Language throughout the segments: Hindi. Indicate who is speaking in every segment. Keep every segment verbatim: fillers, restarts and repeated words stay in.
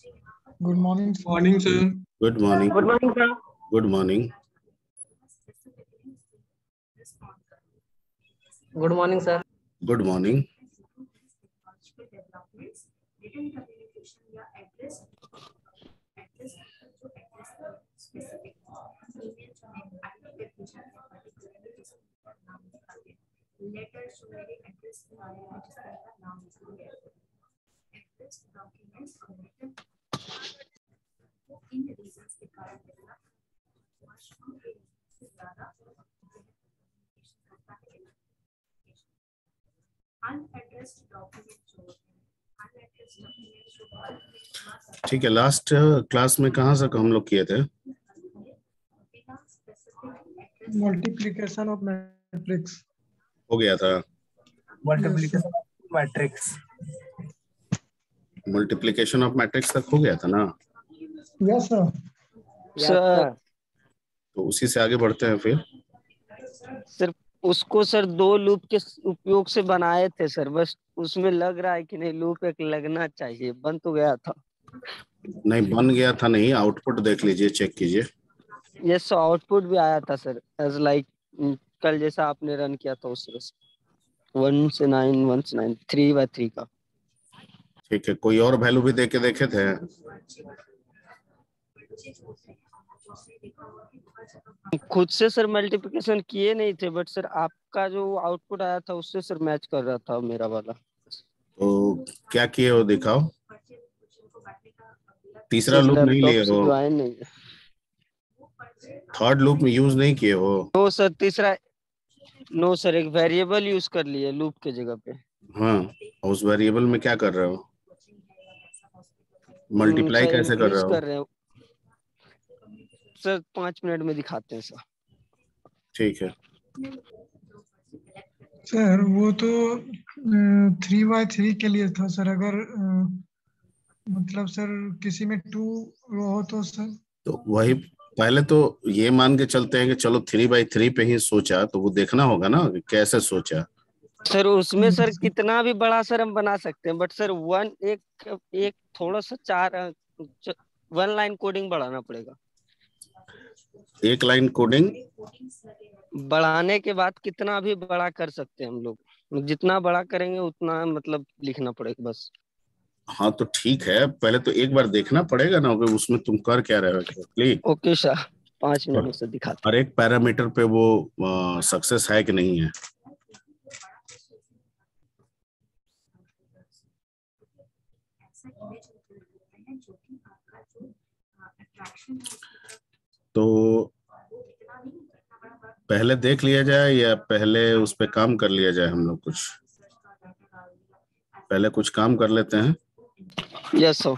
Speaker 1: Good morning. Sir.
Speaker 2: Morning, sir.
Speaker 3: Good morning.
Speaker 4: Good morning, sir.
Speaker 3: Good morning.
Speaker 4: Good morning, sir.
Speaker 3: Good morning. ठीक है, लास्ट क्लास में कहाँ से हम लोग किए थे?
Speaker 1: Multiplication of matrix.
Speaker 3: हो गया था
Speaker 5: multiplication of matrix
Speaker 3: multiplication of matrix तक हो गया था ना?
Speaker 1: Yes, sir.
Speaker 4: सर
Speaker 3: तो उसी से आगे बढ़ते हैं फिर।
Speaker 4: सिर्फ उसको सर दो लूप के उपयोग से बनाए थे सर, बस उसमें लग रहा है कि नहीं लूप एक लगना चाहिए, बन तो गया था।
Speaker 3: नहीं बन गया था नहीं, आउटपुट देख लीजिए, चेक कीजिए।
Speaker 4: यस सर, आउटपुट भी आया था सर, एज लाइक कल जैसा आपने रन किया था उस तरह से वन से नाइन वन से नाइन थ्री बाय थ्री का।
Speaker 3: ठीक है, कोई और वैल्यू भी दे के देखे थे?
Speaker 4: खुद से सर मल्टीप्लिकेशन किए नहीं थे, बट सर आपका जो आउटपुट आया था उससे सर मैच कर रहा था मेरा वाला।
Speaker 3: तो क्या किए हो दिखाओ। तीसरा लूप नहीं लिए हो?
Speaker 4: ज्वाइन नहीं है।
Speaker 3: थर्ड लूप में यूज नहीं किए हो?
Speaker 4: नो सर, तीसरा नो सर, एक वेरिएबल यूज कर लिए लूप के जगह पे।
Speaker 3: हाँ, उस वेरिएबल में क्या कर रहे हो? मल्टीप्लाई
Speaker 4: सर,
Speaker 3: कैसे कर
Speaker 4: increase
Speaker 3: रहे हो?
Speaker 4: कर रहे हो सर, पांच मिनट में दिखाते हैं सर।
Speaker 3: ठीक है।
Speaker 1: सर वो तो थ्री बाय थ्री के लिए था सर, अगर अ, मतलब सर किसी में टू रो हो तो सर।
Speaker 3: तो वही पहले तो ये मान के चलते हैं कि चलो थ्री बाई थ्री पे ही सोचा, तो वो देखना होगा ना कि कैसे सोचा।
Speaker 4: सर उसमें सर कितना भी बड़ा सर हम बना सकते हैं, बट सर वन एक एक थोड़ा सा चार वन लाइन कोडिंग बढ़ाना पड़ेगा।
Speaker 3: एक लाइन कोडिंग
Speaker 4: बढ़ाने के बाद कितना भी बड़ा कर सकते हैं हम लोग, जितना बड़ा करेंगे उतना मतलब लिखना पड़ेगा बस।
Speaker 3: हाँ तो ठीक है, पहले तो एक बार देखना पड़ेगा ना कि उसमें तुम कर क्या रहे हो एक्चुअली।
Speaker 4: ओके सर, पांच मिनट में सर दिखाते
Speaker 3: हर एक पैरामीटर पे वो सक्सेस है कि नहीं है। तो पहले देख लिया जाए या पहले उस पे काम कर लिया जाए? हम लोग कुछ पहले कुछ काम कर लेते हैं।
Speaker 4: Yes sir.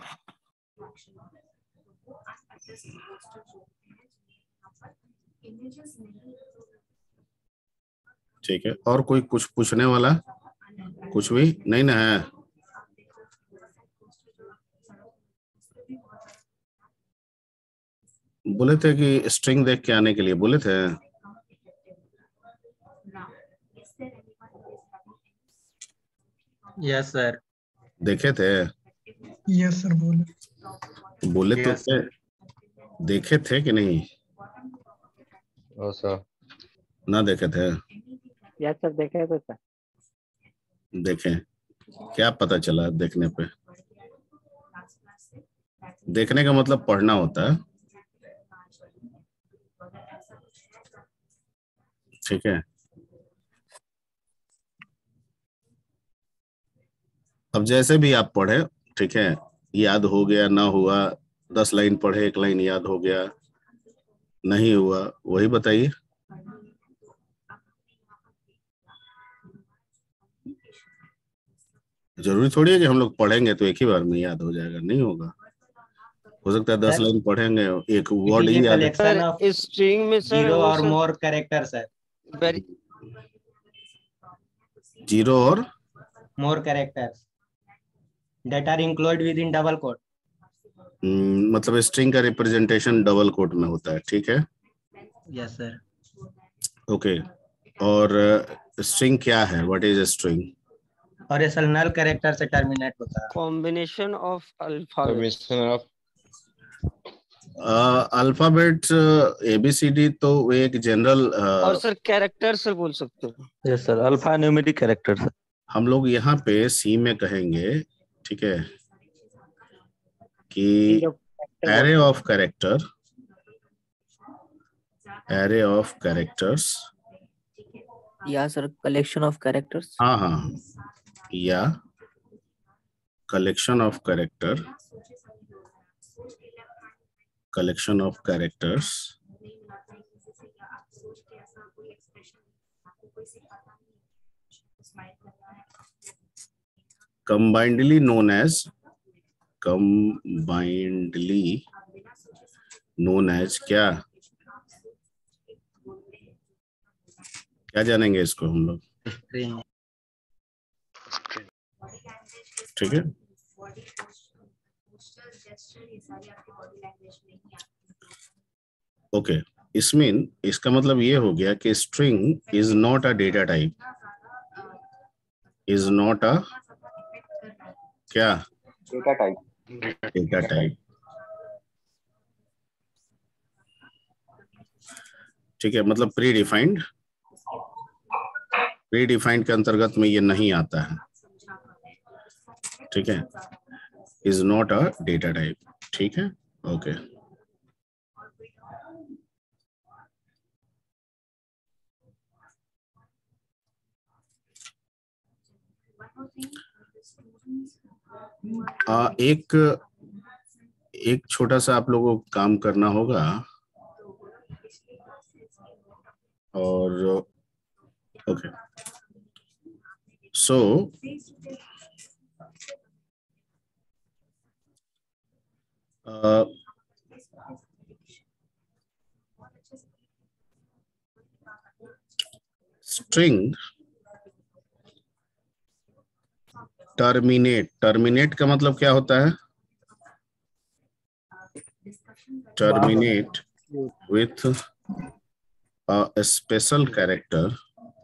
Speaker 3: ठीक है, और कोई कुछ पूछने वाला कुछ भी नहीं ना है? बोले थे कि स्ट्रिंग देख के आने के लिए बोले थे।
Speaker 5: Yes sir.
Speaker 3: देखे थे?
Speaker 1: यस सर बोले।
Speaker 3: बोले तो थे, देखे थे कि नहीं?
Speaker 6: ओ सर
Speaker 3: ना देखे थे?
Speaker 4: यस सर, देखे तो सर।
Speaker 3: देखें, क्या पता चला देखने पे? देखने का मतलब पढ़ना होता है। ठीक है, अब जैसे भी आप पढ़े, ठीक है, याद हो गया ना हुआ, दस लाइन पढ़े एक लाइन याद हो गया नहीं हुआ, वही बताइए। जरूरी थोड़ी है कि हम लोग पढ़ेंगे तो एक ही बार में याद हो जाएगा, नहीं होगा। हो सकता है दस लाइन पढ़ेंगे एक वर्ड ही याद है।
Speaker 4: स्ट्रिंग में सर
Speaker 5: जीरो और मोर कैरेक्टर सर।
Speaker 3: जीरो और
Speaker 5: more characters that are included within double quote.
Speaker 3: मतलब स्ट्रिंग का रिप्रेजेंटेशन डबल कोट में होता है, ठीक है?
Speaker 5: Yes sir.
Speaker 3: ओके, और स्ट्रिंग क्या है? What is string?
Speaker 5: और ये सल नल कैरेक्टर से टर्मिनेट होता है।
Speaker 4: Combination of alphabet.
Speaker 6: Combination of
Speaker 3: alphabet A B C D तो वो एक जनरल
Speaker 4: और सर कैरेक्टर सर बोल सकते हो।
Speaker 2: Yes sir, alpha numeric character sir.
Speaker 3: हम लोग यहाँ पे सी में कहेंगे, ठीक है, कि array of character, array of characters,
Speaker 7: या सर कलेक्शन ऑफ कैरेक्टर्स।
Speaker 3: हाँ हाँ, या collection of character, collection of characters, combinedly known as, combinedly known as क्या क्या जानेंगे इसको हम लोग, ठीक है। ओके, इसमें इसका मतलब ये हो गया कि string is not a data type, is not a क्या
Speaker 8: डेटा टाइप,
Speaker 3: डेटा टाइप, ठीक है। मतलब प्री डिफाइंड, प्री डिफाइंड के अंतर्गत में ये नहीं आता है, ठीक है। Is not a data type, ठीक है, ओके। आ, एक एक छोटा सा आप लोगों को काम करना होगा, और okay, so string terminate, terminate का मतलब क्या होता है, terminate with a special character,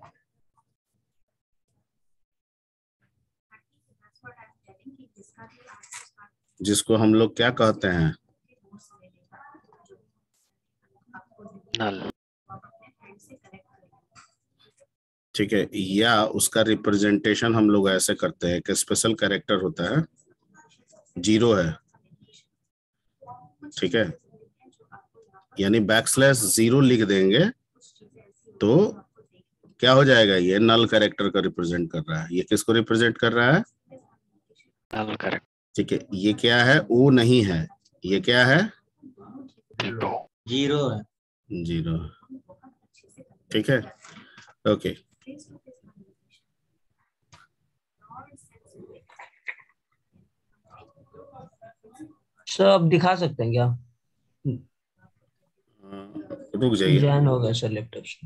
Speaker 3: जिसको हम लोग क्या कहते हैं,
Speaker 8: नल,
Speaker 3: ठीक है। या उसका रिप्रेजेंटेशन हम लोग ऐसे करते हैं कि स्पेशल कैरेक्टर होता है, जीरो है, ठीक है, यानी बैकस्लैश जीरो लिख देंगे तो क्या हो जाएगा, ये नल कैरेक्टर का रिप्रेजेंट कर रहा है। ये किसको रिप्रेजेंट कर रहा है,
Speaker 8: नल कैरेक्टर,
Speaker 3: ठीक है। ये क्या है, ओ नहीं है, ये क्या है,
Speaker 5: जीरो है,
Speaker 3: जीरो, ठीक है, ओके।
Speaker 7: सर अब दिखा सकते हैं क्या?
Speaker 3: रुक जाइए,
Speaker 7: जॉइन हो गया सर लैपटॉप से।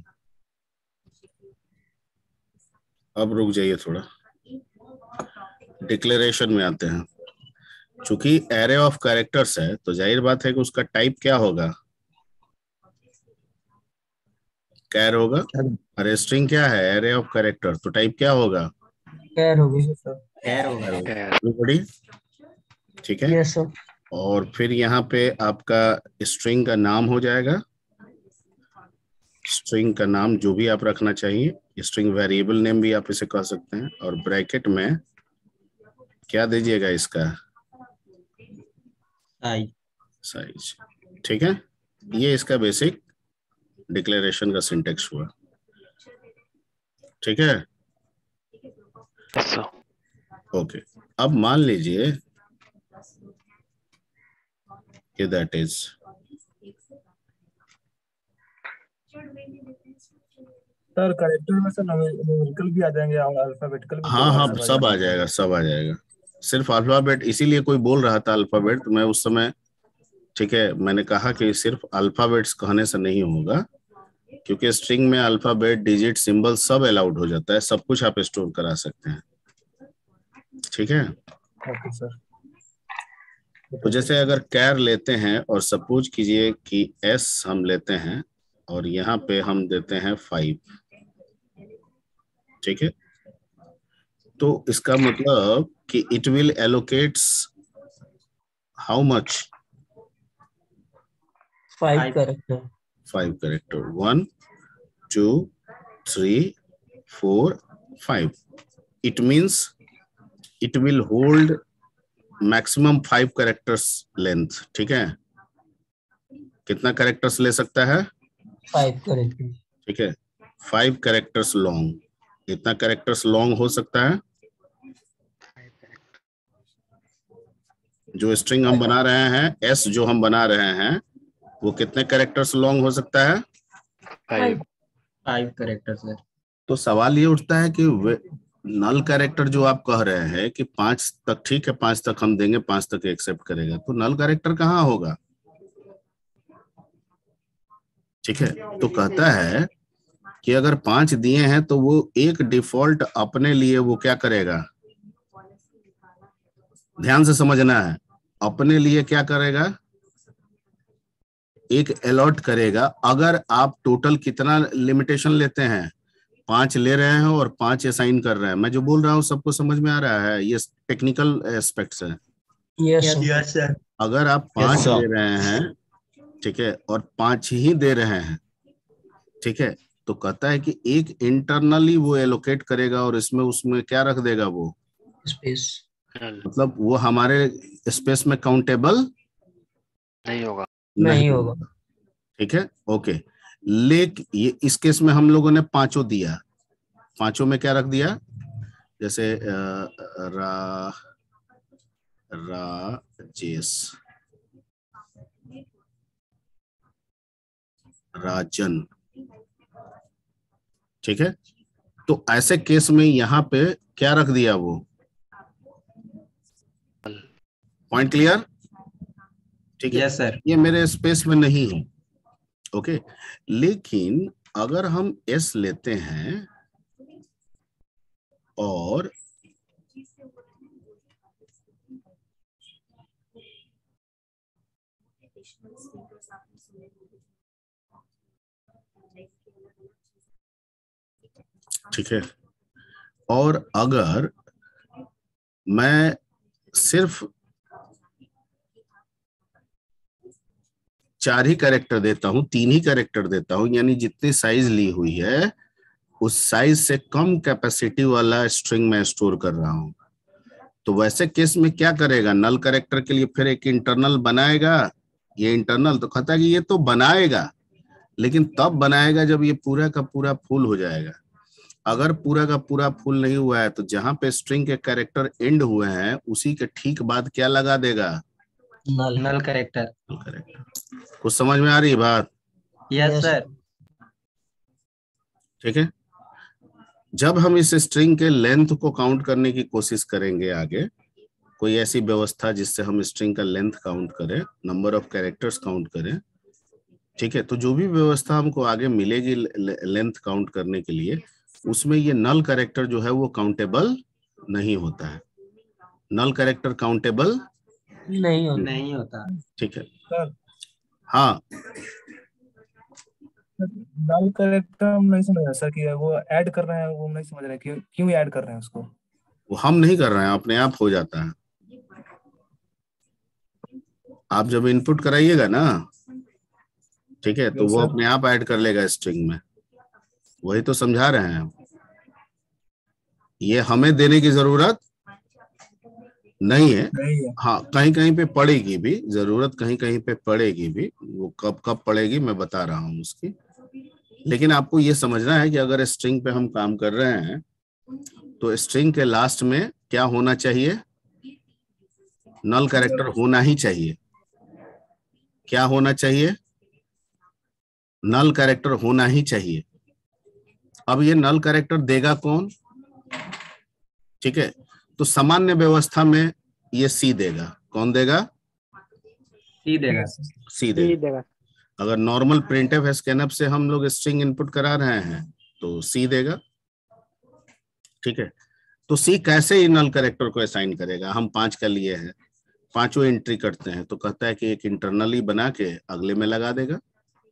Speaker 3: अब रुक जाइए थोड़ा, डिक्लेरेशन में आते हैं। चूंकि एरे ऑफ कैरेक्टर्स है तो जाहिर बात है कि उसका टाइप क्या होगा, कैर होगा। अरे स्ट्रिंग क्या है, एरे ऑफ कैरेक्टर, तो टाइप क्या होगा,
Speaker 7: कैर हो गई सर।
Speaker 5: कैर होगा।
Speaker 3: बड़ी, ठीक है।
Speaker 7: Yes sir.
Speaker 3: और फिर यहाँ पे आपका स्ट्रिंग का नाम हो जाएगा, स्ट्रिंग का नाम जो भी आप रखना चाहिए, स्ट्रिंग वेरिएबल नेम भी आप इसे कह सकते हैं, और ब्रैकेट में क्या दीजिएगा, इसका
Speaker 5: साइज,
Speaker 3: साइज, ठीक है। ये इसका बेसिक डिक्लेरेशन का सिंटेक्स हुआ, ठीक है, ओके। अब मान लीजिए कि दैट इज,
Speaker 2: सर कैरेक्टर में सर न्यूमेरिकल भी आ जाएंगे और अल्फाबेटिकल भी?
Speaker 3: हाँ हाँ सब आ जाएगा, सब आ जाएगा। सिर्फ अल्फाबेट, इसीलिए कोई बोल रहा था अल्फाबेट, तो मैं उस समय, ठीक है, मैंने कहा कि सिर्फ अल्फाबेट्स कहने से नहीं होगा, क्योंकि स्ट्रिंग में अल्फाबेट, डिजिट, सिंबल सब अलाउड हो जाता है, सब कुछ आप स्टोर करा सकते हैं, ठीक है।
Speaker 2: Okay sir.
Speaker 3: तो जैसे अगर कैर लेते हैं और सपोज कीजिए कि एस हम लेते हैं और यहाँ पे हम देते हैं फाइव, ठीक है। तो इसका मतलब कि it will allocates how much?
Speaker 7: Five character
Speaker 3: five character, one two three four five. It means it will hold maximum five characters length. ठीक है, कितना कैरेक्टर्स ले सकता है?
Speaker 7: Five character.
Speaker 3: ठीक है, फाइव कैरेक्टर्स लॉन्ग. कितना कैरेक्टर्स लॉन्ग हो सकता है? जो स्ट्रिंग हम बना रहे हैं, एस जो हम बना रहे हैं, वो कितने कैरेक्टर्स लॉन्ग हो सकता है?
Speaker 8: Five
Speaker 5: five character sir.
Speaker 3: तो सवाल ये उठता है कि नल कैरेक्टर जो आप कह रहे हैं कि पांच तक, ठीक है पांच तक हम देंगे, पांच तक एक्सेप्ट करेगा, तो नल कैरेक्टर कहाँ होगा? ठीक है, तो कहता है कि अगर पांच दिए हैं तो वो एक डिफॉल्ट अपने लिए वो क्या करेगा? ध्यान से समझना है, अपने लिए क्या करेगा? एक अलॉट करेगा. अगर आप टोटल कितना लिमिटेशन लेते हैं? पांच ले रहे हैं और पांच असाइन कर रहे हैं. मैं जो बोल रहा हूँ सबको समझ में आ रहा है? ये टेक्निकल एस्पेक्ट्स है.
Speaker 7: Yes
Speaker 2: sir.
Speaker 3: अगर आप पांच ले रहे हैं, ठीक है, और पांच ही दे रहे हैं, ठीक है, तो कहता है कि एक इंटरनली वो एलोकेट करेगा और इसमें उसमें क्या रख देगा? वो
Speaker 7: स्पेस.
Speaker 3: मतलब वो हमारे स्पेस में काउंटेबल
Speaker 8: नहीं होगा.
Speaker 7: नहीं होगा.
Speaker 3: ठीक है, ओके. लेकिन ये इस केस में हम लोगों ने पांचों दिया. पांचों में क्या रख दिया? जैसे रा राजेश, राजन, ठीक है. तो ऐसे केस में यहाँ पे क्या रख दिया? वो पॉइंट क्लियर? ठीक है.
Speaker 5: Yes sir.
Speaker 3: ये मेरे स्पेस में नहीं है. ओके, लेकिन अगर हम एस लेते हैं और ठीक है, और अगर मैं सिर्फ चार ही कैरेक्टर देता हूं, तीन ही कैरेक्टर देता हूं, यानी जितनी साइज ली हुई है उस साइज से कम कैपेसिटी वाला स्ट्रिंग में स्टोर कर रहा हूं, तो वैसे केस में क्या करेगा? नल कैरेक्टर के लिए फिर एक इंटरनल बनाएगा. ये इंटरनल तो कहता है कि ये तो बनाएगा, लेकिन तब बनाएगा जब ये पूरा का पूरा फुल हो जाएगा. अगर पूरा का पूरा फुल नहीं हुआ है तो जहां पे स्ट्रिंग के कैरेक्टर एंड हुए हैं उसी के ठीक बाद क्या लगा देगा?
Speaker 7: नल.
Speaker 5: Null character.
Speaker 3: कैरेक्टर. कुछ समझ में आ रही है बात?
Speaker 5: Yes sir.
Speaker 3: ठीक है. जब हम इस स्ट्रिंग के लेंथ को काउंट करने की कोशिश करेंगे आगे, कोई ऐसी व्यवस्था जिससे हम स्ट्रिंग का लेंथ काउंट करें, नंबर ऑफ कैरेक्टर्स काउंट करें, ठीक है, तो जो भी व्यवस्था हमको आगे मिलेगी लेंथ काउंट करने के लिए, उसमें ये नल कैरेक्टर जो है वो काउंटेबल नहीं होता है. नल कैरेक्टर काउंटेबल
Speaker 7: नहीं होता.
Speaker 5: नहीं होता.
Speaker 3: ठीक है.
Speaker 2: सर,
Speaker 3: हाँ,
Speaker 2: नल कैरेक्टर हम नहीं समझ रहे सर कि वो ऐड कर रहे हैं, वो हम नहीं समझ रहे क्यों क्यों ऐड कर रहे हैं उसको.
Speaker 3: वो हम नहीं कर रहे हैं, अपने आप हो जाता है. आप जब इनपुट कराइएगा ना, ठीक है, तो वो अपने आप ऐड कर लेगा स्ट्रिंग में. वही तो समझा रहे हैं. ये हमें देने की जरूरत नहीं है.
Speaker 2: नहीं है.
Speaker 3: हाँ, कहीं कहीं पे पड़ेगी भी जरूरत, कहीं कहीं पे पड़ेगी भी. वो कब कब पड़ेगी मैं बता रहा हूँ उसकी. लेकिन आपको ये समझना है कि अगर स्ट्रिंग पे हम काम कर रहे हैं तो स्ट्रिंग के लास्ट में क्या होना चाहिए? नल कैरेक्टर होना ही चाहिए. क्या होना चाहिए? नल कैरेक्टर होना ही चाहिए. अब ये नल कैरेक्टर देगा कौन? ठीक है, तो सामान्य व्यवस्था में ये सी देगा. कौन देगा?
Speaker 5: सी देगा.
Speaker 3: सी देगा. अगर नॉर्मल प्रिंटफ स्कैनफ से हम लोग स्ट्रिंग इनपुट करा रहे हैं तो सी देगा. ठीक है, तो सी कैसे ही नल कैरेक्टर को असाइन करेगा? हम पांच का लिए हैं, पांचों एंट्री करते हैं, तो कहता है कि एक इंटरनली बना के अगले में लगा देगा.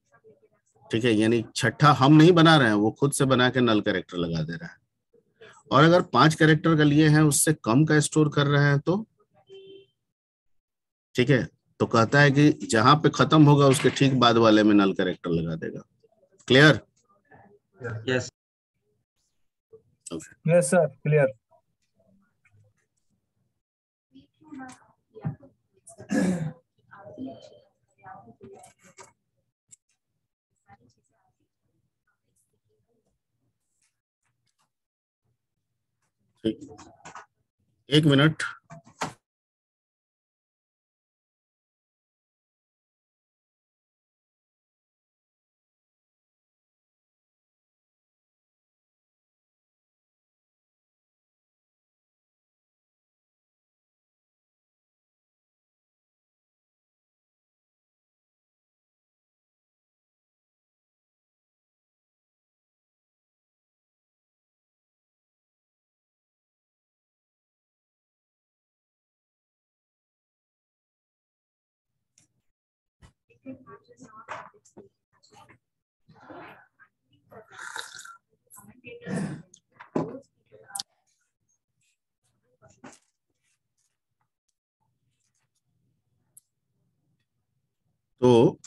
Speaker 3: ठीक है, यानी छठा हम नहीं बना रहे हैं, वो खुद से बना के नल कैरेक्टर लगा दे रहा है. और अगर पांच कैरेक्टर का लिए हैं उससे कम का स्टोर कर रहे हैं तो ठीक है, तो कहता है कि जहां पे खत्म होगा उसके ठीक बाद वाले में नल कैरेक्टर लगा देगा। Clear?
Speaker 5: Yes
Speaker 2: yes sir, clear.
Speaker 3: ठीक, एक मिनट। तो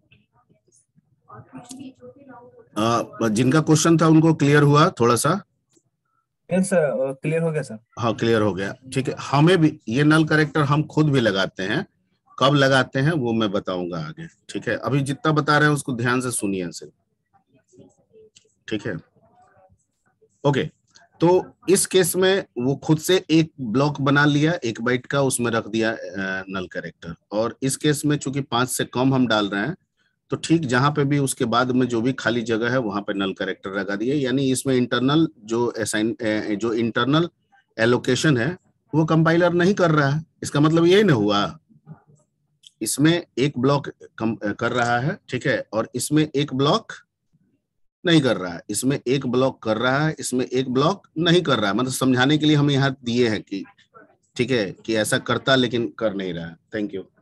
Speaker 3: आ, जिनका क्वेश्चन था उनको क्लियर हुआ थोड़ा सा?
Speaker 2: यस सर, क्लियर हो गया सर।
Speaker 3: हाँ क्लियर हो गया। ठीक है, हमें भी ये नल कैरेक्टर हम खुद भी लगाते हैं। कब लगाते हैं वो मैं बताऊंगा आगे। ठीक है, अभी जितना बता रहे हैं उसको ध्यान से सुनिए सिर्फ। ठीक है, ओके। तो इस केस में वो खुद से एक ब्लॉक बना लिया एक बाइट का, उसमें रख दिया नल कैरेक्टर। और इस केस में चूंकि पांच से कम हम डाल रहे हैं तो ठीक जहां पे भी उसके बाद में जो भी खाली जगह है वहां पे नल कैरेक्टर लगा दिए। यानी इसमें इंटरनल जो असाइन जो इंटरनल एलोकेशन है वो कंपाइलर नहीं कर रहा है। इसका मतलब यही ना हुआ, इसमें एक ब्लॉक कर रहा है, ठीक है, और इसमें एक ब्लॉक नहीं कर रहा है। इसमें एक ब्लॉक कर रहा है, इसमें एक ब्लॉक नहीं कर रहा है। मतलब समझाने के लिए हम यहाँ दिए हैं कि ठीक है कि ऐसा करता लेकिन कर नहीं रहा है। Thank you.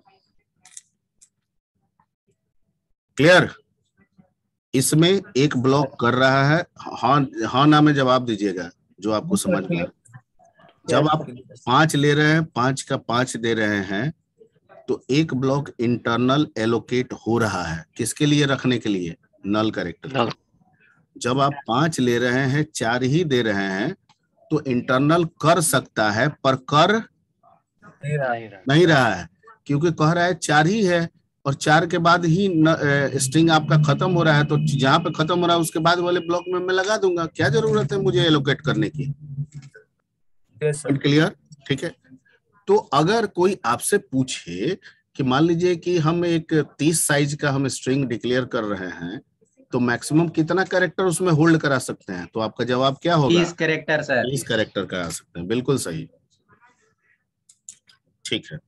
Speaker 3: क्लियर? इसमें एक ब्लॉक कर रहा है। हाँ हाँ ना में जवाब दीजिएगा जो आपको समझ में। जब आप पांच ले रहे हैं, पांच का पांच दे रहे हैं, तो एक ब्लॉक इंटरनल एलोकेट हो रहा है। किसके लिए? रखने के लिए, नल कैरेक्टर। जब आप पांच ले रहे हैं, चार ही दे रहे हैं, तो इंटरनल कर सकता है पर कर
Speaker 2: नहीं रहा है,
Speaker 3: नहीं रहा है, क्योंकि कह रहा है चार ही है और चार के बाद ही स्ट्रिंग आपका खत्म हो रहा है। तो जहां पे खत्म हो रहा है उसके बाद वाले ब्लॉक में मैं लगा दूंगा। क्या जरूरत है मुझे एलोकेट करने की? क्लियर? ठीक है। तो अगर कोई आपसे पूछे कि मान लीजिए कि हम एक तीस साइज का हम स्ट्रिंग डिक्लेयर कर रहे हैं, तो मैक्सिमम कितना कैरेक्टर उसमें होल्ड करा सकते हैं? तो आपका जवाब क्या होगा?
Speaker 5: तीस कैरेक्टर सर।
Speaker 3: तीस कैरेक्टर करा सकते हैं, बिल्कुल सही। ठीक है,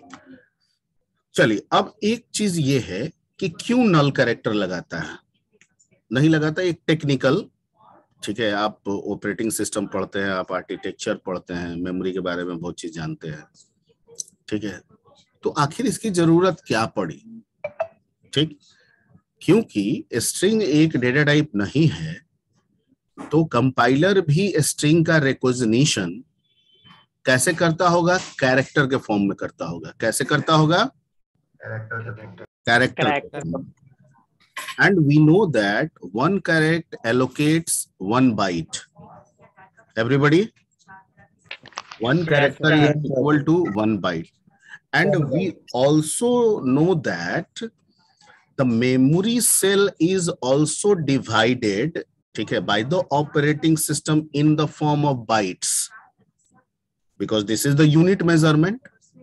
Speaker 3: चलिए अब एक चीज ये है कि क्यों नल कैरेक्टर लगाता है, नहीं लगाता, एक टेक्निकल। ठीक है, आप ऑपरेटिंग सिस्टम पढ़ते हैं, आप आर्किटेक्चर पढ़ते हैं, मेमोरी के बारे में बहुत चीज जानते हैं। ठीक है, तो आखिर इसकी जरूरत क्या पड़ी? ठीक, क्योंकि स्ट्रिंग एक डेटा टाइप नहीं है, तो कंपाइलर भी स्ट्रिंग का रिकॉग्निशन कैसे करता होगा? कैरेक्टर के फॉर्म में करता होगा। कैसे करता होगा? Character. And we know that one character allocates one byte. Everybody? One character is equal to one byte. And we also know that the memory cell is also divided, ठीक है, by the operating system in the form of bytes. Because this is the unit measurement.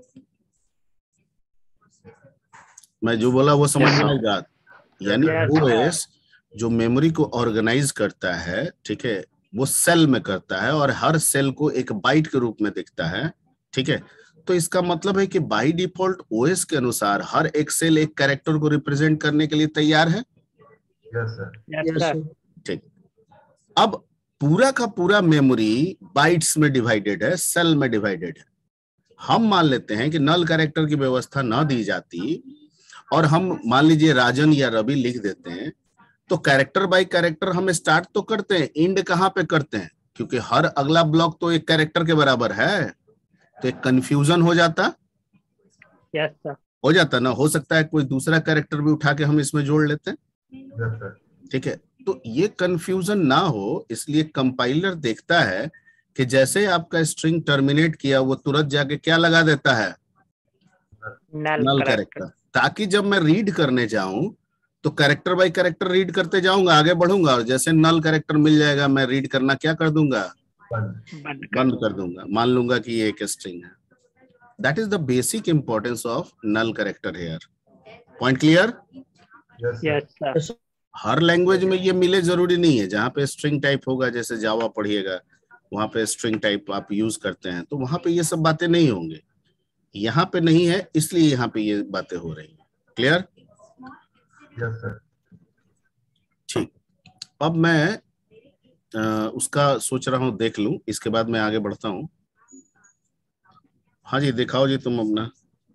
Speaker 3: मैं जो बोला वो समझ में आएगा? यानी ओएस जो मेमोरी को ऑर्गेनाइज करता है, ठीक है, वो सेल में करता है और हर सेल को एक बाइट के रूप में दिखता है। ठीक है, तो इसका मतलब है कि बाय डिफॉल्ट ओएस के अनुसार हर एक सेल एक कैरेक्टर को रिप्रेजेंट करने के लिए तैयार है।
Speaker 6: Yes sir.
Speaker 3: ठीक, अब पूरा का पूरा मेमोरी बाइट्स में डिवाइडेड है, सेल में डिवाइडेड है। हम मान लेते हैं कि नल कैरेक्टर की व्यवस्था ना दी जाती और हम मान लीजिए राजन या रवि लिख देते हैं, तो कैरेक्टर बाय कैरेक्टर हम स्टार्ट तो करते हैं, एंड कहाँ पे करते हैं? क्योंकि हर अगला ब्लॉक तो एक कैरेक्टर के बराबर है, तो एक कंफ्यूजन हो जाता।
Speaker 9: Yes sir.
Speaker 3: हो जाता ना, हो सकता है कोई दूसरा कैरेक्टर भी उठा के हम इसमें जोड़ लेते हैं।
Speaker 6: Yes sir.
Speaker 3: ठीक है, तो ये कंफ्यूजन ना हो इसलिए कंपाइलर देखता है कि जैसे आपका स्ट्रिंग टर्मिनेट किया वो तुरंत जाके क्या लगा देता है,
Speaker 9: नल
Speaker 3: नल
Speaker 9: करेक्टर।
Speaker 3: कैरेक्टर, ताकि जब मैं रीड करने जाऊं तो कैरेक्टर बाय कैरेक्टर रीड करते जाऊंगा, आगे बढ़ूंगा, और जैसे नल कैरेक्टर मिल जाएगा मैं रीड करना क्या कर दूंगा,
Speaker 9: बंद
Speaker 3: बंद कर दूंगा, मान लूंगा कि ये एक स्ट्रिंग है। That is the basic importance of null character here. Point clear?
Speaker 6: Yes sir.
Speaker 9: Yes sir.
Speaker 3: हर लैंग्वेज में ये मिले जरूरी नहीं है। जहाँ पे स्ट्रिंग टाइप होगा, जैसे जावा पढ़िएगा वहां पे स्ट्रिंग टाइप आप यूज करते हैं, तो वहां पे ये सब बातें नहीं होंगे। यहाँ पे नहीं है इसलिए यहाँ पे ये बातें हो रही हैं। क्लियर?
Speaker 6: Yes sir.
Speaker 3: ठीक, अब मैं आ, उसका सोच रहा हूँ देख लूं, इसके बाद मैं आगे बढ़ता हूँ। हाँ जी, दिखाओ जी तुम अपना।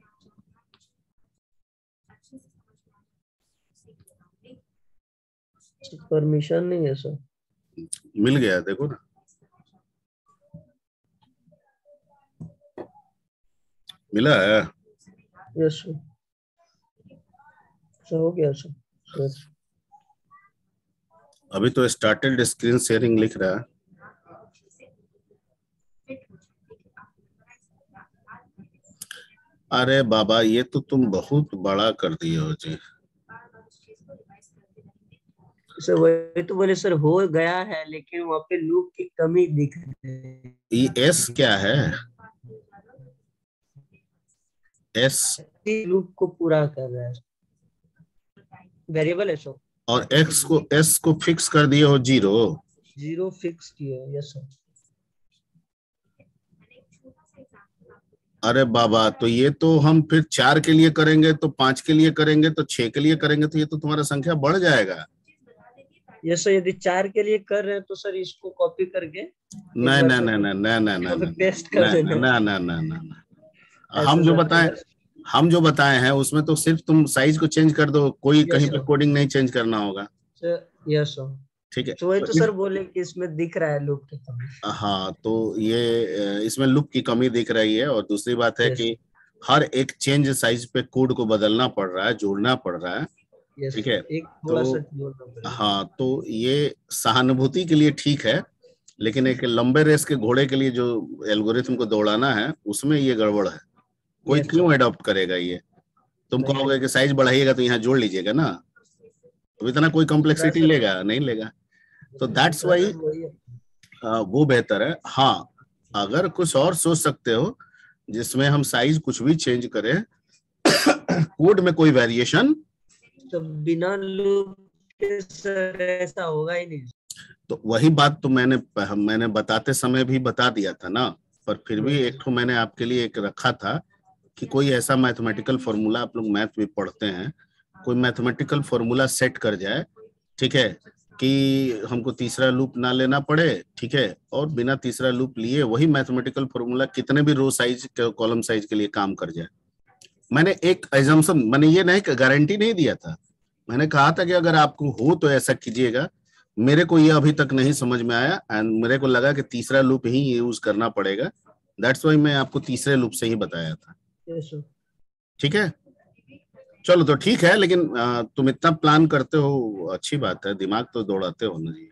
Speaker 10: परमिशन नहीं है सर।
Speaker 3: मिल गया, देखो ना, मिला है।
Speaker 10: Yes sir. सर हो गया सर। सर
Speaker 3: अभी तो स्टार्टेड स्क्रीन शेयरिंग लिख रहा है। अरे बाबा, ये तो तुम बहुत बड़ा कर दिए हो जी।
Speaker 10: सर वही तो बोले सर, हो गया है लेकिन वहाँ पे लूप की कमी दिख रही है।
Speaker 3: ये एस क्या है? एस
Speaker 10: लूप को पूरा कर रहा है, वेरिएबल है सर।
Speaker 3: और एक्स को, एस को फिक्स कर दिए हो जीरो।
Speaker 10: जीरो फिक्स किया। Yes sir.
Speaker 3: अरे बाबा, तो ये तो हम फिर चार के लिए करेंगे तो पांच के लिए करेंगे तो छह के लिए करेंगे, तो ये तो तुम्हारा संख्या बढ़ जाएगा।
Speaker 10: यस सर, यदि चार के लिए कर रहे हैं तो सर इसको कॉपी करके
Speaker 3: नहीं नहीं नहीं नहीं नहीं नहीं नहीं
Speaker 10: पेस्ट कर देना।
Speaker 3: नहीं नहीं नहीं नहीं, हम जो बताएं हम जो बताए हैं उसमें तो सिर्फ तुम साइज को चेंज कर दो, कोई कहीं पे कोडिंग नहीं चेंज करना होगा।
Speaker 10: Yes sir.
Speaker 3: ठीक है,
Speaker 10: तो वही तो सर बोले कि इसमें दिख रहा है लूप की कमी।
Speaker 3: हाँ, तो ये इसमें लूप की कमी दिख रही है। और दूसरी बात है कि हर एक चेंज साइज पे कोड को बदलना पड़ रहा है, जोड़ना पड़ रहा है। ठीक है,
Speaker 10: एक थोड़ा सा
Speaker 3: तो हाँ, तो ये सहानुभूति के लिए ठीक है, लेकिन एक लंबे रेस के घोड़े के लिए जो एल्गोरिथम को दौड़ाना है उसमें ये गड़बड़ है। कोई क्यों अडॉप्ट करेगा ये? तुम कहोगे कि साइज बढ़ाइएगा तो यहाँ जोड़ लीजिएगा ना, तो इतना कोई कॉम्प्लेक्सिटी लेगा नहीं लेगा। तो दैट्स वाई वो बेहतर है। हाँ, अगर कुछ और सोच सकते हो जिसमें हम साइज कुछ भी चेंज करें, कोड में कोई वेरिएशन,
Speaker 10: तो बिना लूप के सर ऐसा होगा ही नहीं।
Speaker 3: तो वही बात तो मैंने मैंने बताते समय भी बता दिया था ना, पर फिर भी एक तो मैंने आपके लिए एक रखा था कि कोई ऐसा मैथमेटिकल फॉर्मूला, आप लोग मैथ भी पढ़ते हैं, कोई मैथमेटिकल फॉर्मूला सेट कर जाए, ठीक है, कि हमको तीसरा लूप ना लेना पड़े, ठीक है, और बिना तीसरा लूप लिए वही मैथमेटिकल फॉर्मूला कितने भी रो साइज कॉलम साइज के लिए काम कर जाए। मैंने एक एजम्पशन, मैंने ये नहीं गारंटी नहीं दिया था, मैंने कहा था कि अगर आपको हो तो ऐसा कीजिएगा। मेरे को ये अभी तक नहीं समझ में आया एंड मेरे को लगा कि तीसरा लूप ही यूज करना पड़ेगा। दैट्स व्हाई मैं आपको तीसरे लूप से ही बताया था। ठीक है, चलो तो ठीक है, लेकिन तुम इतना प्लान करते हो, अच्छी बात है, दिमाग तो दौड़ाते हो ना जी।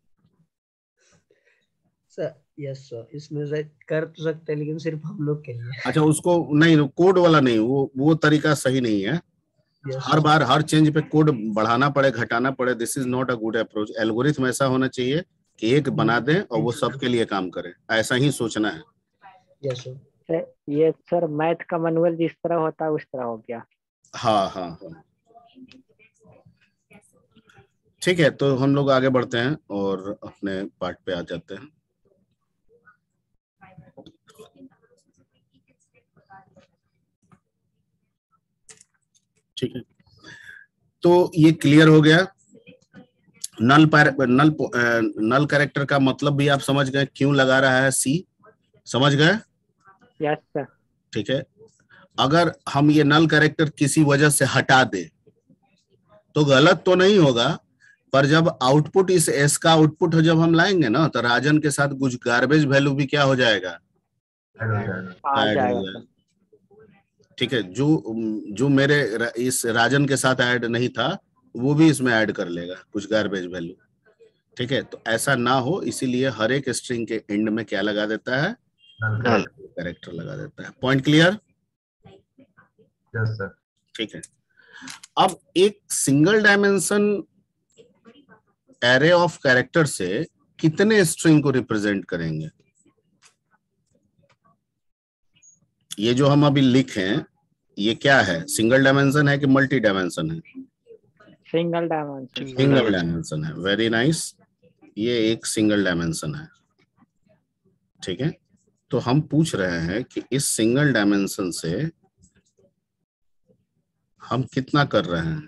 Speaker 10: सर यस सर, इसमें कर तो सकते हैं लेकिन सिर्फ हम लोग के लिए।
Speaker 3: अच्छा, उसको नहीं, कोड वाला नहीं, वो वो तरीका सही नहीं है। yes, हर बार हर चेंज पे कोड बढ़ाना पड़े, घटाना पड़े, this is not a good approach. Algorithm ऐसा होना चाहिए कि एक बना दें और वो सबके लिए काम करे, ऐसा ही सोचना है।
Speaker 10: Yes sir.
Speaker 9: ये सर मैथ का मैनुअल जिस तरह होता है उस तरह हो गया।
Speaker 3: हाँ हाँ हाँ, ठीक है, तो हम लोग आगे बढ़ते हैं और अपने पार्ट पे आ जाते हैं। ठीक है, तो ये क्लियर हो गया। नल पर नल नल कैरेक्टर का मतलब भी आप समझ गए, क्यों लगा रहा है सी, समझ गए?
Speaker 9: Yes sir.
Speaker 3: ठीक है, अगर हम ये नल कैरेक्टर किसी वजह से हटा दे तो गलत तो नहीं होगा, पर जब आउटपुट इस एस का आउटपुट जब हम लाएंगे ना, तो राजन के साथ कुछ गार्बेज वैल्यू भी क्या हो जाएगा,
Speaker 6: ऐड हो जाएगा।
Speaker 9: आ
Speaker 3: ऐड हो
Speaker 9: जाएगा
Speaker 3: जाएगा। ठीक है, जो जो मेरे र- इस राजन के साथ ऐड नहीं था वो भी इसमें ऐड कर लेगा कुछ गार्बेज वैल्यू। ठीक है, तो ऐसा ना हो इसीलिए हर एक स्ट्रिंग के एंड में क्या लगा देता है,
Speaker 8: नल।
Speaker 3: कैरेक्टर लगा देता है। Point clear?
Speaker 6: Yes sir.
Speaker 3: ठीक है, अब एक single dimension array of character से कितने स्ट्रिंग को रिप्रेजेंट करेंगे? ये जो हम अभी लिखे ये क्या है, सिंगल डायमेंशन है कि मल्टी डायमेंशन है?
Speaker 9: Single dimension.
Speaker 3: सिंगल डायमेंशन है। वेरी नाइस, ये एक सिंगल डायमेंशन है। ठीक है, तो हम पूछ रहे हैं कि इस सिंगल डायमेंशन से हम कितना कर रहे हैं?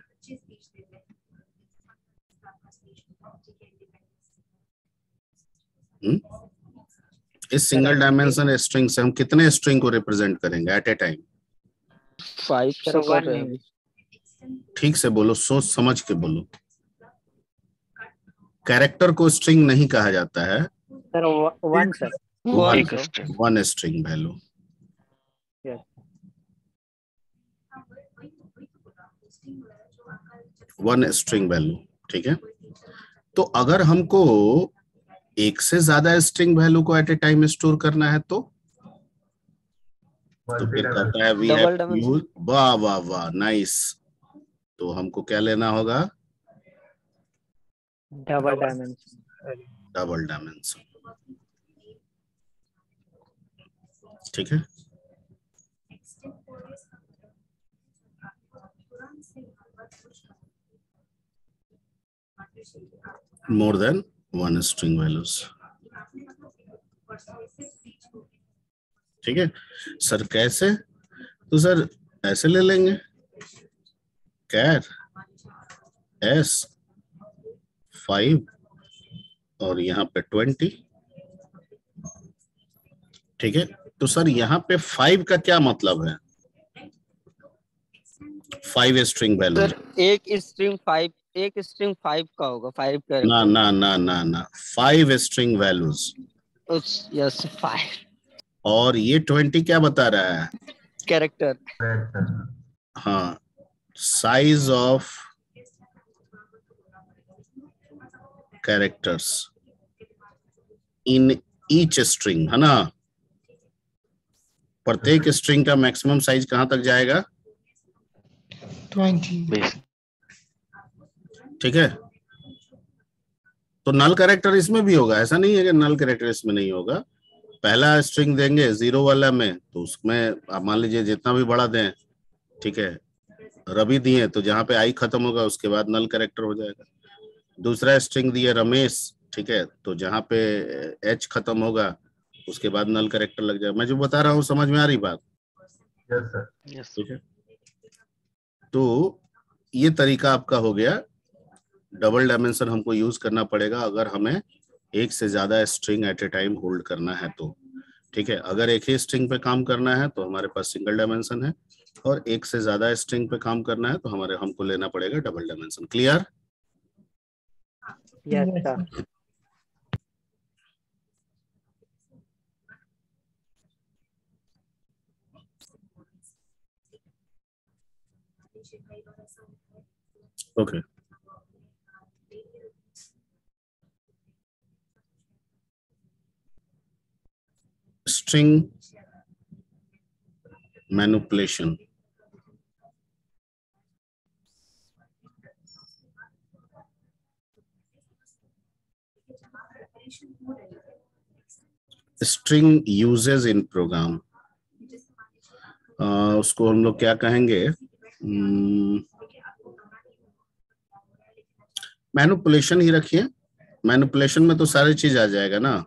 Speaker 3: हुँ? इस सिंगल डायमेंशन स्ट्रिंग से हम कितने स्ट्रिंग को रिप्रेजेंट करेंगे at a time?
Speaker 4: Five
Speaker 9: sir
Speaker 4: से कर
Speaker 9: वन
Speaker 4: रहे
Speaker 9: नहीं,
Speaker 4: हैं।
Speaker 3: ठीक से बोलो, सोच समझ के बोलो। कैरेक्टर को स्ट्रिंग नहीं कहा जाता है,
Speaker 9: सर वन सर।
Speaker 4: वन
Speaker 8: एक
Speaker 4: sir.
Speaker 8: String.
Speaker 3: One string value.
Speaker 9: Yes.
Speaker 3: One string value. ठीक है, तो अगर हमको एक से ज्यादा स्ट्रिंग वैल्यू को एट ए टाइम स्टोर करना है तो तो फिर कहता है we have
Speaker 4: Double
Speaker 3: to
Speaker 4: dimension।
Speaker 3: Use, वाह वाह वाह नाइस, तो हमको क्या लेना होगा?
Speaker 9: Double dimension.
Speaker 3: Double dimension. ठीक है, more than one string values. ठीक है सर, कैसे? तो सर ऐसे ले लेंगे, कैर एस फाइव और यहाँ पे ट्वेंटी। ठीक है, तो सर यहाँ पे फाइव का क्या मतलब है? Five string value.
Speaker 4: सर एक स्ट्रिंग फाइव, एक स्ट्रिंग फाइव का होगा, फाइव
Speaker 3: ना
Speaker 4: कैरेक्टर।
Speaker 3: ना ना ना ना, five string values.
Speaker 4: Yes five
Speaker 3: और ये ट्वेंटी क्या बता रहा है?
Speaker 4: कैरेक्टर।
Speaker 3: हाँ, size of characters in each string, है ना? प्रत्येक स्ट्रिंग का मैक्सिमम साइज कहां तक जाएगा?
Speaker 1: ट्वेंटी।
Speaker 8: बीस।
Speaker 3: ठीक है, तो नल कैरेक्टर इसमें भी होगा, ऐसा नहीं है कि नल कैरेक्टर इसमें नहीं होगा। पहला स्ट्रिंग देंगे जीरो वाला में, तो उसमें आप मान लीजिए जितना भी बड़ा दें, ठीक है, रवि दिए तो जहां पे आई खत्म होगा उसके बाद नल कैरेक्टर हो जाएगा। दूसरा स्ट्रिंग दिए रमेश, ठीक है, तो जहां पे एच खत्म होगा उसके बाद नल कैरेक्टर लग जाएगा। मैं जो बता रहा हूँ समझ में आ रही बात?
Speaker 6: Yes sir.
Speaker 8: यस।
Speaker 3: ठीक है, तो ये तरीका आपका हो गया। डबल डायमेंशन हमको यूज करना पड़ेगा अगर हमें एक से ज्यादा string at a time hold करना है तो। ठीक है, अगर एक ही स्ट्रिंग पे काम करना है तो हमारे पास सिंगल डायमेंशन है, और एक से ज्यादा स्ट्रिंग पे काम करना है तो हमारे हमको लेना पड़ेगा double dimension. Clear?
Speaker 9: Yes sir.
Speaker 3: Okay, string manipulation. String uses in program, उसको हम लोग क्या कहेंगे? मैनिपुलेशन ही रखिए। मैनिपुलेशन में तो सारी चीज आ जाएगा ना,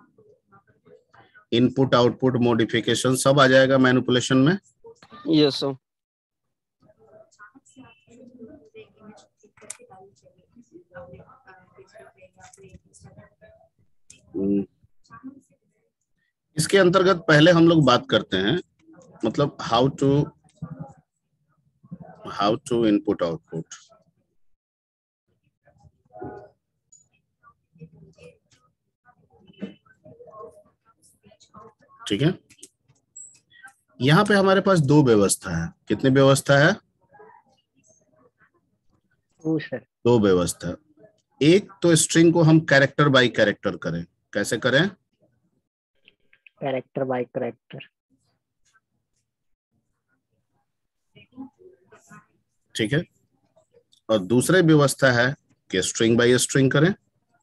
Speaker 3: इनपुट आउटपुट मॉडिफिकेशन सब आ जाएगा मैनिपुलेशन में।
Speaker 4: Yes sir.
Speaker 3: इसके अंतर्गत पहले हम लोग बात करते हैं, मतलब how to how to input output. ठीक है, यहाँ पे हमारे पास दो व्यवस्था है। कितनी व्यवस्था है?
Speaker 9: Two sir.
Speaker 3: दो व्यवस्था। एक तो स्ट्रिंग को हम कैरेक्टर बाय कैरेक्टर करें। कैसे करें?
Speaker 9: Character by character.
Speaker 3: ठीक है, और दूसरी व्यवस्था है कि स्ट्रिंग बाय स्ट्रिंग करें।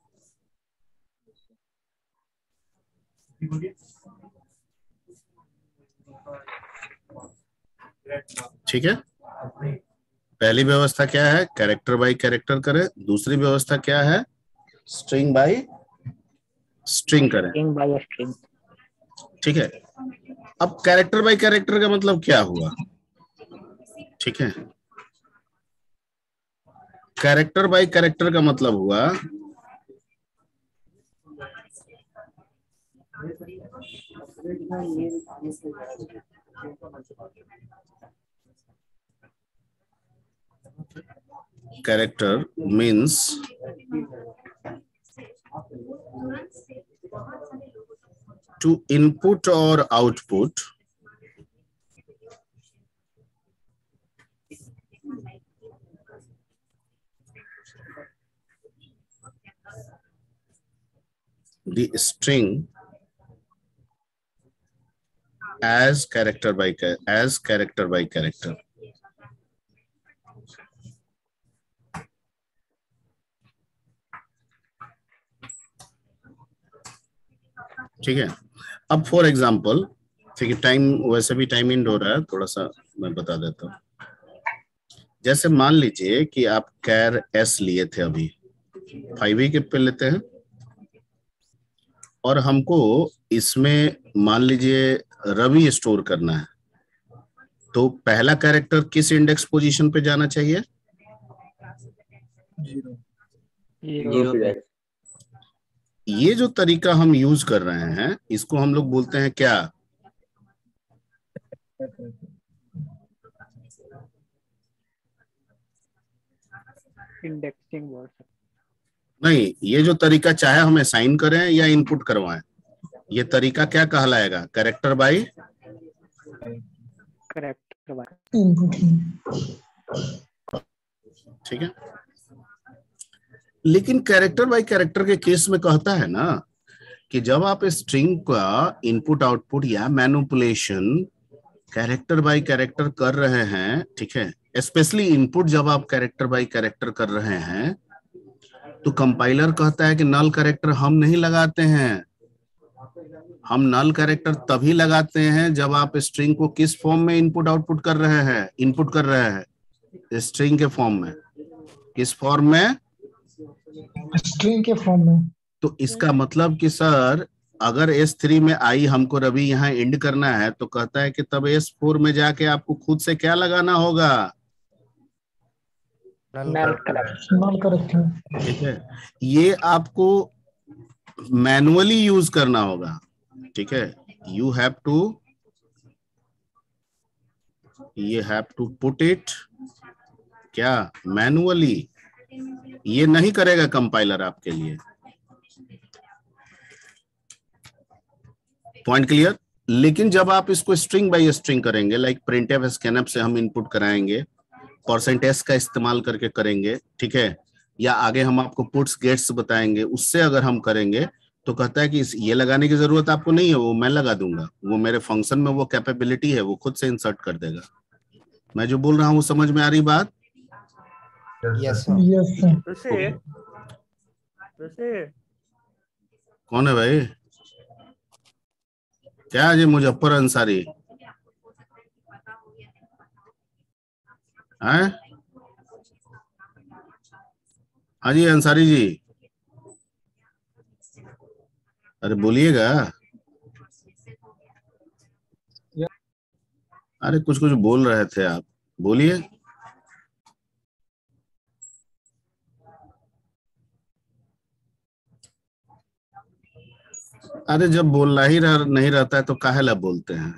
Speaker 3: ठीक है, पहली व्यवस्था क्या है? कैरेक्टर बाय कैरेक्टर करें। दूसरी व्यवस्था क्या है? स्ट्रिंग बाय स्ट्रिंग करें।
Speaker 9: String by string.
Speaker 3: ठीक है, अब कैरेक्टर बाय कैरेक्टर का मतलब क्या हुआ? ठीक है, कैरेक्टर बाय कैरेक्टर का मतलब हुआ character means to input or output the string as character by as character by character. ठीक है, अब फॉर एग्जाम्पल, ठीक है, टाइम वैसे भी टाइम एंड हो रहा है, थोड़ा सा मैं बता देता हूँ। जैसे मान लीजिए कि आप कैर एस लिए थे, अभी फाइव ही के पे लेते हैं, और हमको इसमें मान लीजिए रवि स्टोर करना है, तो पहला कैरेक्टर किस इंडेक्स पोजीशन पे जाना चाहिए?
Speaker 10: जीरो पे।
Speaker 3: ये जो तरीका हम यूज कर रहे हैं, इसको हम लोग बोलते हैं क्या?
Speaker 9: इंडेक्सिंग बोल सकते।
Speaker 3: नहीं, ये जो तरीका चाहे हम असाइन करें या इनपुट करवाएं, ये तरीका क्या कहलाएगा? Character by
Speaker 9: character by
Speaker 1: input.
Speaker 3: ठीक है, लेकिन कैरेक्टर बाय कैरेक्टर के केस में कहता है ना कि जब आप स्ट्रिंग का इनपुट आउटपुट या मैनिपुलेशन कैरेक्टर बाय कैरेक्टर कर रहे हैं, ठीक है, स्पेशली इनपुट जब आप कैरेक्टर बाय कैरेक्टर कर रहे हैं, तो कंपाइलर कहता है कि नल कैरेक्टर हम नहीं लगाते हैं। हम नल कैरेक्टर तभी लगाते हैं जब आप स्ट्रिंग को किस फॉर्म में इनपुट आउटपुट कर रहे हैं, इनपुट कर रहे हैं स्ट्रिंग के फॉर्म में। किस फॉर्म में?
Speaker 1: स्ट्रिंग के फॉर्म में।
Speaker 3: तो इसका मतलब कि सर, अगर एस थ्री में आई हमको रवि यहाँ एंड करना है, तो कहता है कि तब एस फोर में जाके आपको खुद से क्या लगाना होगा?
Speaker 9: Null
Speaker 1: character.
Speaker 3: ठीक है, ये आपको मैनुअली यूज करना होगा। ठीक है, you have to you have to put it क्या मैनुअली, ये नहीं करेगा कंपाइलर आपके लिए। Point clear? लेकिन जब आप इसको स्ट्रिंग बाय स्ट्रिंग करेंगे, लाइक प्रिंटफ स्कैनफ से हम इनपुट कराएंगे, परसेंटेज का इस्तेमाल करके करेंगे, ठीक है, या आगे हम आपको पुट्स गेट्स बताएंगे, उससे अगर हम करेंगे तो कहता है कि ये लगाने की जरूरत आपको नहीं है, वो मैं लगा दूंगा, वो मेरे फंक्शन में वो कैपेबिलिटी है, वो खुद से इंसर्ट कर देगा। मैं जो बोल रहा हूँ समझ में आ रही बात?
Speaker 6: Yes
Speaker 1: yes sir.
Speaker 3: कौन है भाई? क्या जी? मुजफ्फर अंसारी है? हाँ जी अंसारी जी, अरे बोलिएगा। अरे कुछ कुछ बोल रहे थे आप, बोलिए। अरे जब बोलना ही रह, नहीं रहता है तो काहे ला बोलते हैं?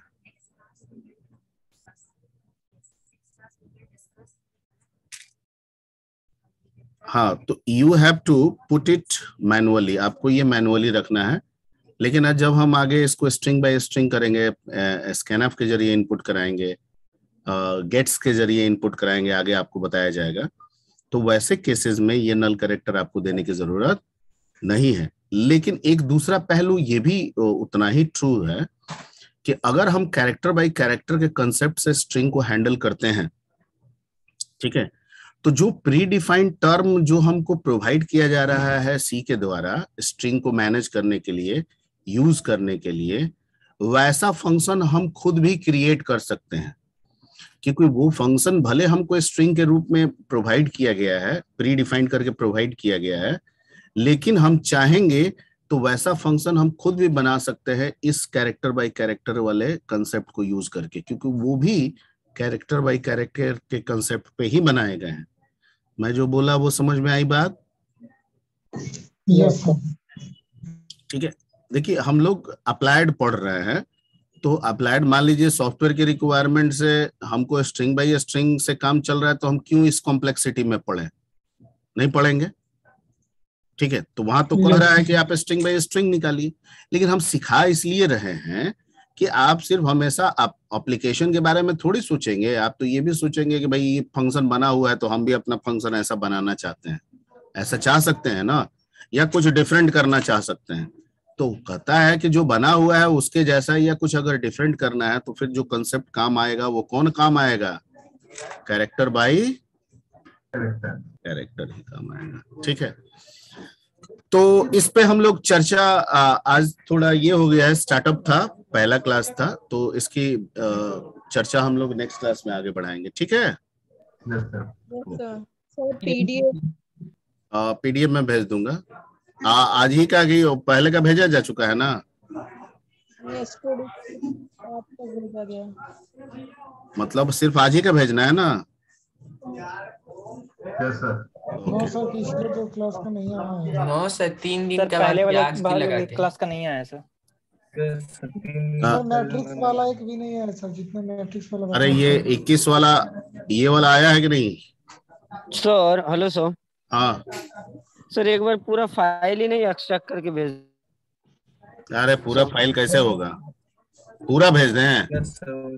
Speaker 3: हाँ, तो you have to put it manually, आपको ये मैनुअली रखना है। लेकिन आज जब हम आगे इसको स्ट्रिंग बाय स्ट्रिंग करेंगे, स्कैनफ के जरिए इनपुट कराएंगे, गेट्स के जरिए इनपुट कराएंगे, आगे आपको बताया जाएगा, तो वैसे केसेस में ये नल कैरेक्टर आपको देने की जरूरत नहीं है। लेकिन एक दूसरा पहलू ये भी उतना ही ट्रू है कि अगर हम कैरेक्टर बाय कैरेक्टर के कंसेप्ट से स्ट्रिंग को हैंडल करते हैं, ठीक है, तो जो प्री डिफाइंड टर्म जो हमको प्रोवाइड किया जा रहा है सी के द्वारा स्ट्रिंग को मैनेज करने के लिए, यूज करने के लिए, वैसा फंक्शन हम खुद भी क्रिएट कर सकते हैं। क्योंकि वो फंक्शन भले हमको स्ट्रिंग के रूप में प्रोवाइड किया गया है, प्री डिफाइंड करके प्रोवाइड किया गया है, लेकिन हम चाहेंगे तो वैसा फंक्शन हम खुद भी बना सकते हैं इस कैरेक्टर बाय कैरेक्टर वाले कंसेप्ट को यूज करके, क्योंकि वो भी कैरेक्टर बाय कैरेक्टर के कंसेप्ट पे ही बनाए गए हैं। मैं जो बोला वो समझ में आई बात?
Speaker 1: Yes sir.
Speaker 3: ठीक है, देखिए हम लोग अप्लाइड पढ़ रहे हैं, तो अप्लाइड मान लीजिए सॉफ्टवेयर की रिक्वायरमेंट से हमको स्ट्रिंग बाय स्ट्रिंग से काम चल रहा है, तो हम क्यों इस कॉम्प्लेक्सिटी में पढ़े? नहीं पढ़ेंगे, ठीक है। तो वहां तो कह रहा है कि आप स्ट्रिंग बाय स्ट्रिंग निकालिए, लेकिन हम सिखा इसलिए रहे हैं कि आप सिर्फ हमेशा एप्लीकेशन के बारे में थोड़ी सोचेंगे, आप तो ये भी सोचेंगे कि भाई ये फंक्शन बना हुआ है तो हम भी अपना फंक्शन ऐसा बनाना चाहते हैं, ऐसा चाह सकते हैं ना, या कुछ डिफरेंट करना चाह सकते हैं। तो कहता है कि जो बना हुआ है उसके जैसा या कुछ अगर डिफरेंट करना है तो फिर जो कंसेप्ट काम आएगा वो कौन काम आएगा? कैरेक्टर बाय कैरेक्टर ही काम आएगा, ठीक है। तो इस पे हम लोग चर्चा आज थोड़ा ये हो गया है, स्टार्टअप था, पहला क्लास था, तो इसकी चर्चा हम लोग नेक्स्ट क्लास में आगे बढ़ाएंगे, ठीक है।
Speaker 11: पीडीएफ
Speaker 3: पीडीएफ में भेज दूंगा। आ, आज ही का कि पहले का भेजा जा चुका है ना?
Speaker 11: आपका भेजा गया,
Speaker 3: मतलब सिर्फ आज ही का भेजना है ना?
Speaker 1: नो सर, पिछले दो क्लास का नहीं आया है।
Speaker 6: नो सर, तीन दिन
Speaker 4: सर
Speaker 6: का
Speaker 4: पहले वाले
Speaker 6: आज की
Speaker 4: भाग
Speaker 6: लगाते
Speaker 4: एक
Speaker 6: हैं।
Speaker 4: क्लास का नहीं आया सर।
Speaker 1: सर मैट्रिक्स वाला एक भी नहीं आया सर, जितने मैट्रिक्स वाला।
Speaker 3: अरे ये इक्कीस वाला, ये वाला आया है कि नहीं?
Speaker 4: Sir hello sir.
Speaker 3: हाँ
Speaker 4: सर एक बार पूरा फाइल ही नहीं एक्सट्रैक्ट करके भेज।
Speaker 3: अरे पूरा फाइल कैसे होगा? पूरा भेज दें?
Speaker 4: यस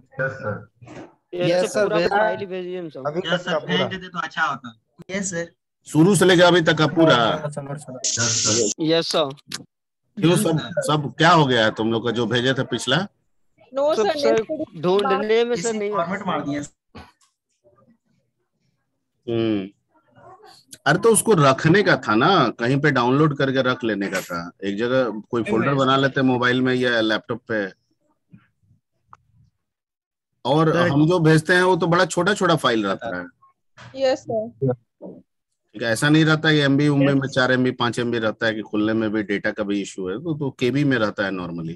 Speaker 4: सर, पूरा फाइल ही भेजिए हम सब।
Speaker 5: अभी तक का पूरा भेज दे तो अच्छा होता। यस सर,
Speaker 3: शुरू से लेकर अभी तक का पूरा?
Speaker 4: Yes sir.
Speaker 3: क्यों सब सब क्या हो गया है तुम लोग का जो भेजे थे पिछला?
Speaker 11: नो
Speaker 4: सब
Speaker 11: सर,
Speaker 4: सर ढूंढने में सर नहीं
Speaker 5: फॉर्मेट मार दिया।
Speaker 3: हम्म अरे तो उसको रखने का था ना, कहीं पे डाउनलोड करके रख लेने का था, एक जगह कोई फोल्डर बना लेते मोबाइल में या लैपटॉप पे। और हम जो भेजते हैं वो तो बड़ा छोटा छोटा फाइल रहता है।
Speaker 11: Yes sir.
Speaker 3: ठीक है, ऐसा नहीं रहता है एमबी उम्बी में चार एमबी पांच एमबी रहता है कि खुलने में भी डेटा का भी इशू है, तो, तो केबी में रहता है नॉर्मली।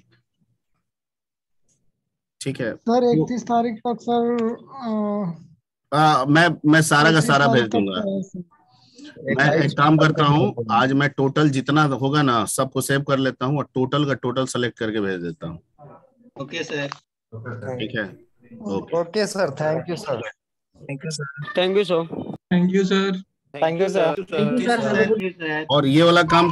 Speaker 3: ठीक है
Speaker 1: सर इकतीस तारीख तक सर
Speaker 3: आ, मैं मैं सारा का सारा भेज दूंगा। मैं एक काम करता हूँ, आज मैं टोटल जितना होगा ना सबको सेव कर लेता हूँ और टोटल का टोटल सेलेक्ट करके भेज देता हूँ।
Speaker 5: Okay sir.
Speaker 3: ठीक है, okay
Speaker 12: okay sir, thank you sir.
Speaker 2: Thank you sir.
Speaker 4: Thank you sir.
Speaker 13: Thank you sir.
Speaker 4: Thank you sir.
Speaker 5: Thank you sir.
Speaker 3: और ये वाला काम